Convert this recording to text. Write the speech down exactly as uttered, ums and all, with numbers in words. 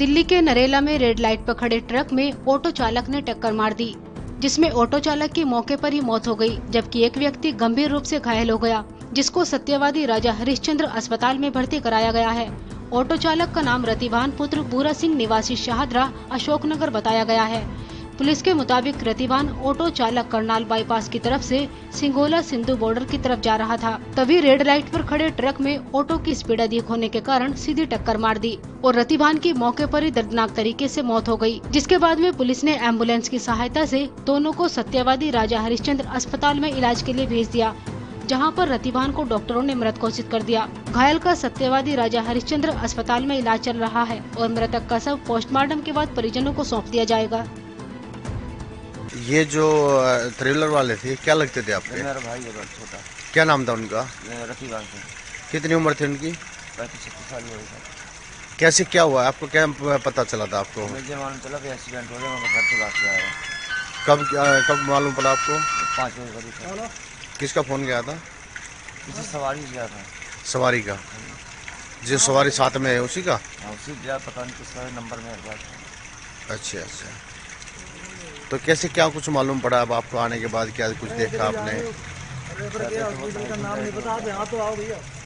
दिल्ली के नरेला में red light पर खड़े ट्रक में ऑटो चालक ने टक्कर मार दी, जिसमें ऑटो चालक की मौके पर ही मौत हो गई, जबकि एक व्यक्ति गंभीर रूप से घायल हो गया, जिसको सत्यवादी राजा हरिश्चंद्र अस्पताल में भर्ती कराया गया है। ऑटो चालक का नाम रतिभान पुत्र बूरा सिंह निवासी शाहदरा अशोकनगर बताया गया है। पुलिस के मुताबिक रतिभान ऑटो चालक करनाल बाईपास की तरफ से सिंगोला सिंधु बॉर्डर की तरफ जा रहा था। तभी रेड लाइट पर खड़े ट्रक में ऑटो की स्पीड अधिक होने के कारण सीधी टक्कर मार दी और रतिभान की मौके पर ही दर्दनाक तरीके से मौत हो गई, जिसके बाद में पुलिस ने एम्बुलेंस की सहायता से दोनों को सत्यवादी राजा हरिश्चंद्र अस्पताल में इलाज के लिए भेज दिया, जहां पर रतिभान को डॉक्टरों ने मृत घोषित कर दिया। घायल का सत्यवादी राजा हरिश्चंद्र अस्पताल में इलाज चल रहा है और मृतक का शव पोस्टमार्टम के बाद परिजनों को सौंप दिया जाएगा। ये जो ट्रेलर वाले थे क्या लगते थे आपके? मेरा भाई है छोटा। क्या नाम था उनका? रतिभान सिंह। कितनी उम्र थी उनकी? पैंतीस छत्तीस साल हो गई। कैसे क्या हुआ आपको, क्या पता चला था आपको? मुझे मालूम चला कि एक्सीडेंट हो गया, मैं घर से भाग के आया। कब कब मालूम पड़ा आपको? पाँच बजे करीब। किसका फोन गया था? किसी सवारी गया था। सवारी का? जो सवारी साथ में है उसी का? हाँ उसी गया, पता नहीं किसका नंबर में गया। अच्छा अच्छा, तो कैसे क्या कुछ मालूम पड़ा अब आपको आने के बाद? क्या कुछ देखा आपने? नाम नहीं बता दे। हाँ तो आओ भैया।